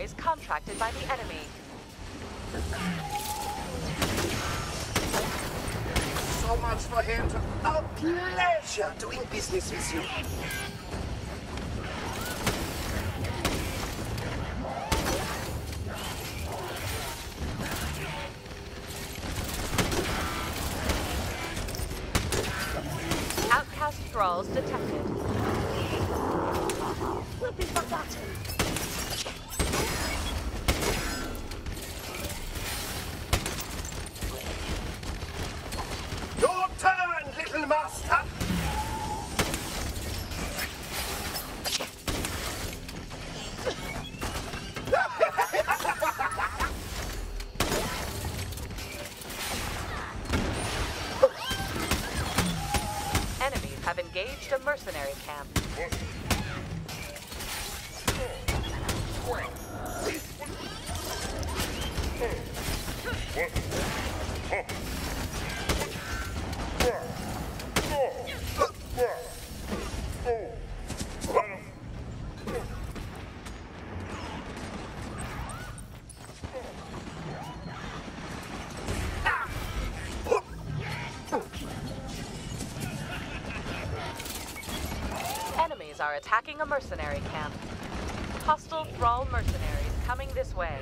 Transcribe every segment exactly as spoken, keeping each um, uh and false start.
mercenaries contracted by the enemy. So much for him. A pleasure doing business with you. Outcast thralls detected. We'll be forgotten. Your turn, little master! Enemies have engaged a mercenary camp. Enemies are attacking a mercenary camp. Hostile thrall mercenaries coming this way.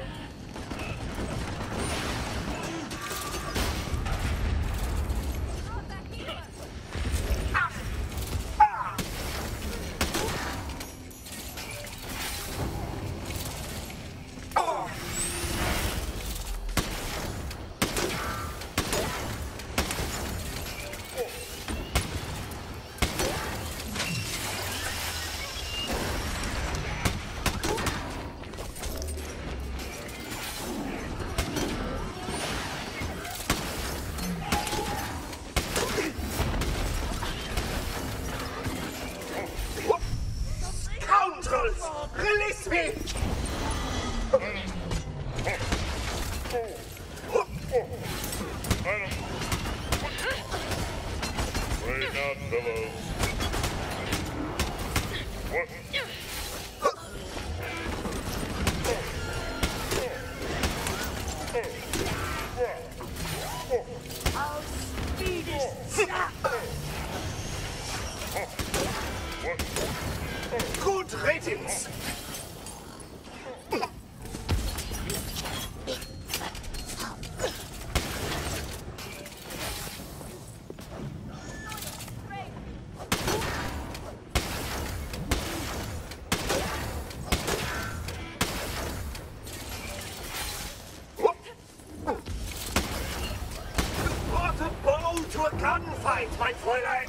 Scoundrels! Release me! Wait out, fellows. What? I'll speed it. Snap. Good riddance! Brought a bow to a gunfight, my Fräulein!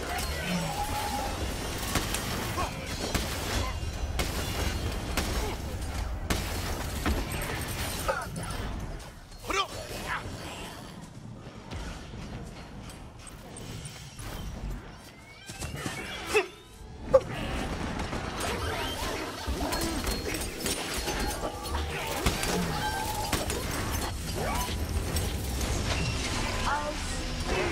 I'll speed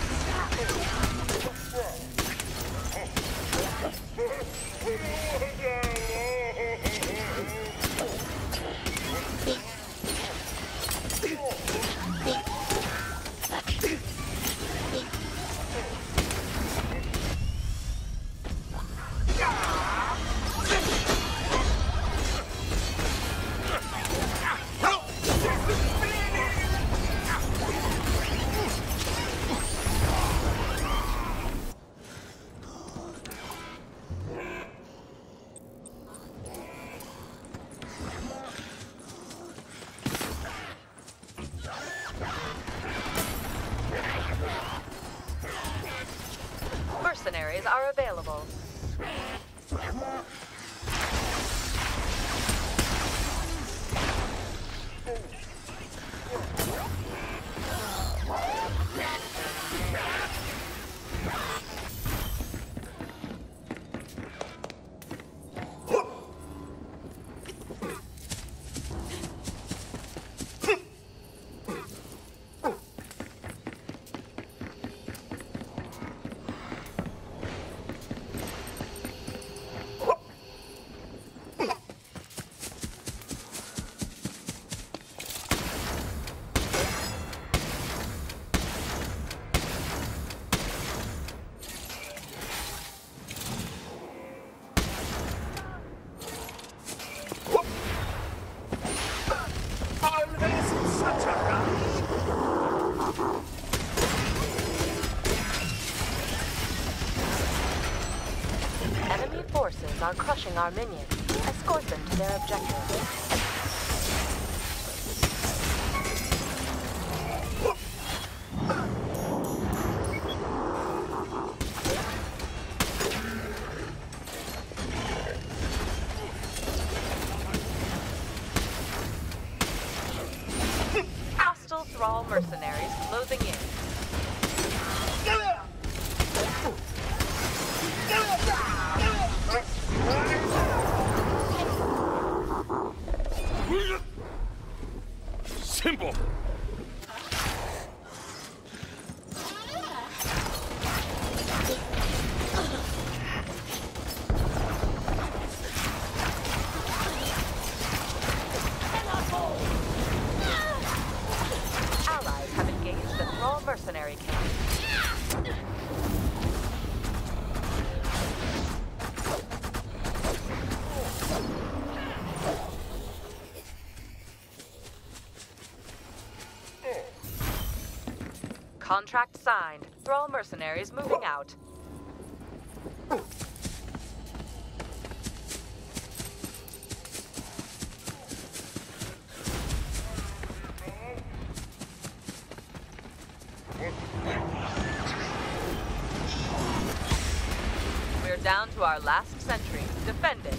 Mercenaries are available. are crushing our minions. Escort them to their objective. Hostile Thrall mercenaries closing in. Simple. Allies have engaged the Thrall mercenary camp. Contract signed. Thrall mercenaries moving out. We're down to our last sentry. Defend it.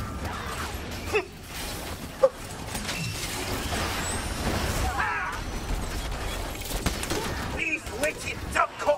Wicked duckcock!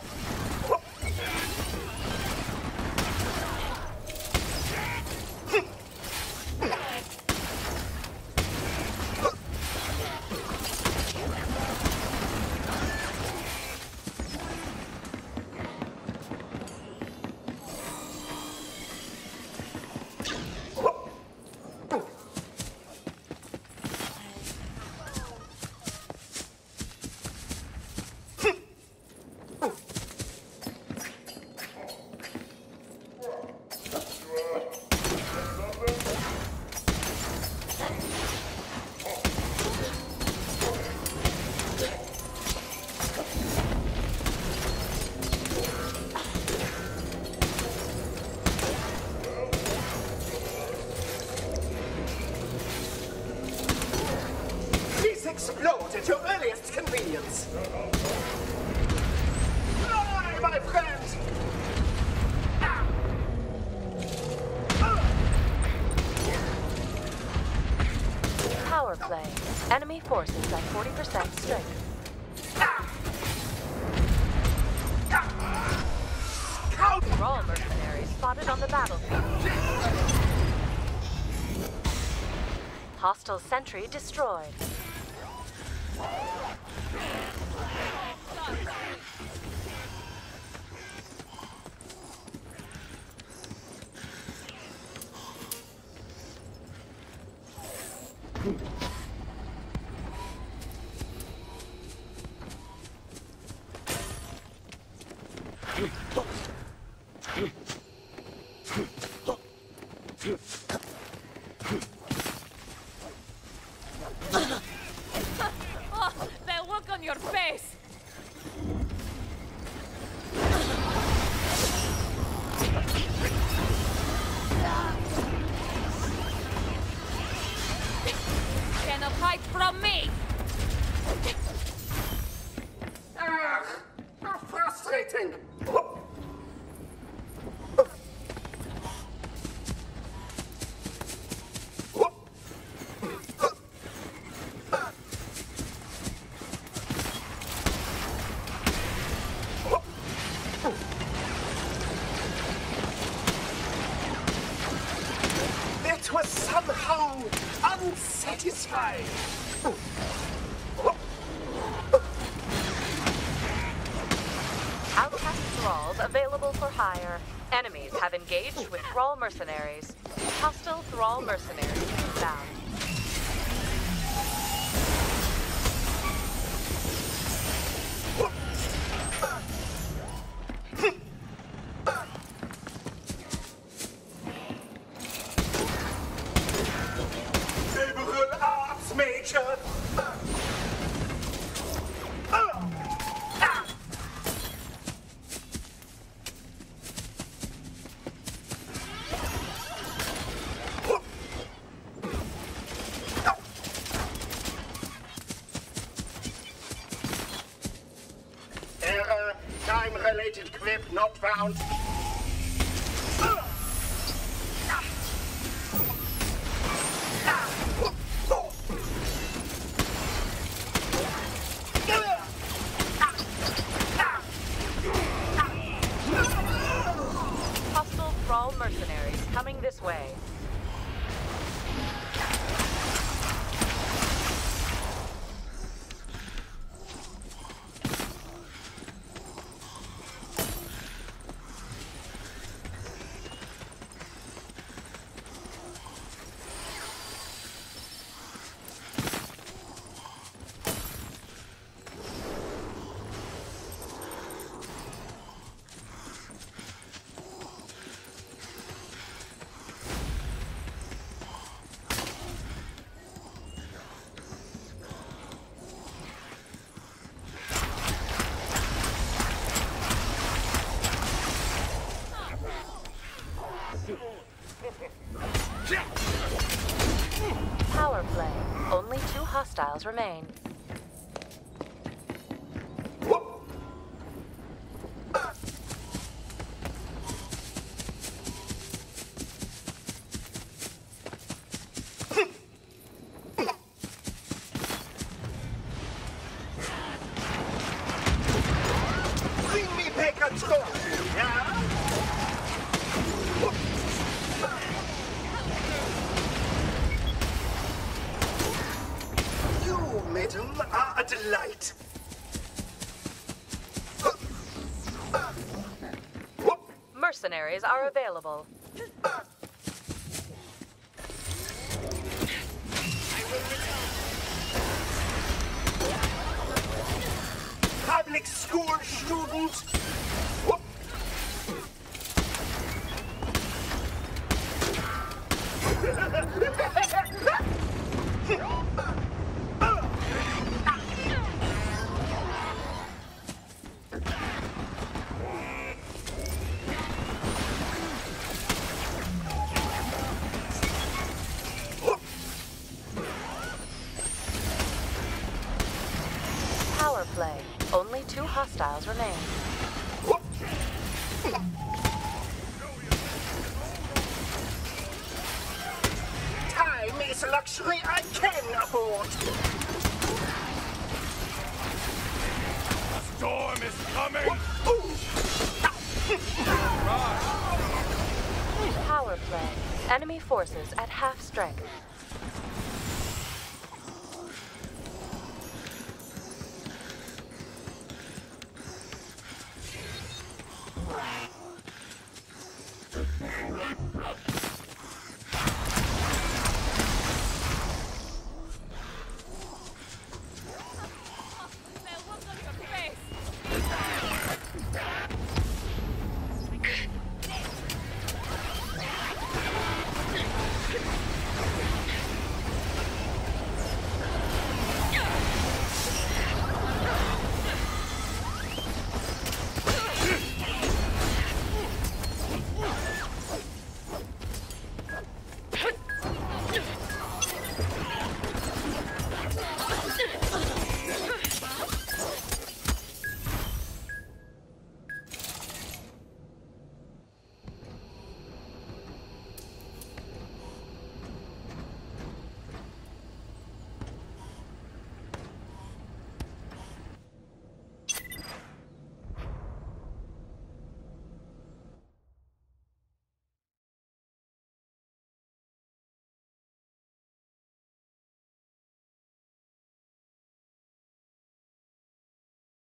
Explode at your earliest convenience. Fly, my friend! Ah. Ah. Power play. Enemy forces at forty percent strength. Ah. Ah. Thrall mercenaries spotted on the battlefield. Hostile sentry destroyed. Oh, that look on your face! Cannot hide from me! Ah, how frustrating! It was somehow unsatisfying. Outcast thralls available for hire. Enemies have engaged with Thrall mercenaries. Hostile Thrall mercenaries inbound. Liberal arts major. Related quip not found. Hostile Thrall mercenaries coming this way. Power play. Only two hostiles remain. Bring me back a trophy, yeah? You, madam, are a delight. Mercenaries are available. Public school students. Power play. Only two hostiles remain. Time is a luxury I can afford. Storm is coming! Power play. Enemy forces at half strength.